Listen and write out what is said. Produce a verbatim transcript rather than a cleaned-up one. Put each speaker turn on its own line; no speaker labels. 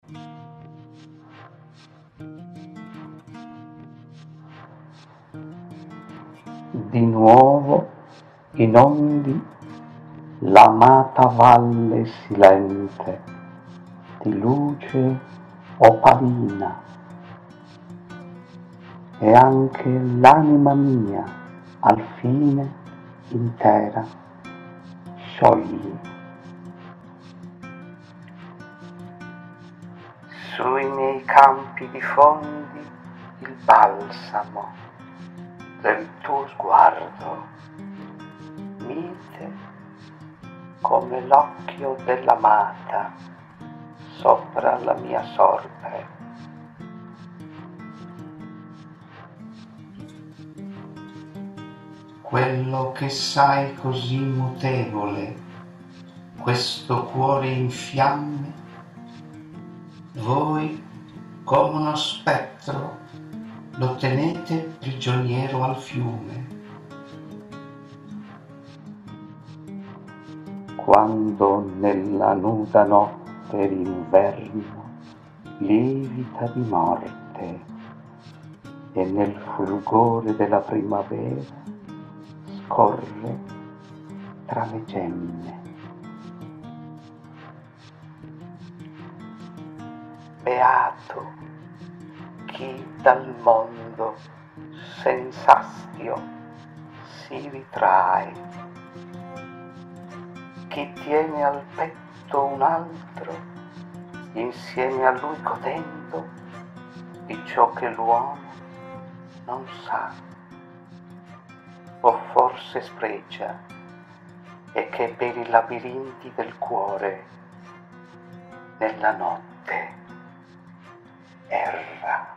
Di nuovo inondi l'amata valle silente di luce opalina, e anche l'anima mia al fine intera sciogli. Sui miei campi di fondi il balsamo del tuo sguardo, mite come l'occhio dell'amata sopra la mia sorte. Quello che sai così mutevole, questo cuore in fiamme, voi come uno spettro lo tenete prigioniero al fiume. Quando nella nuda notte l'inverno livida di morte e nel fulgore della primavera scorre tra le gemme. Beato chi dal mondo senz'astio si ritrae, chi tiene al petto un altro, insieme a lui godendo di ciò che l'uomo non sa o forse spregia, e che per i labirinti del cuore nella notte erra.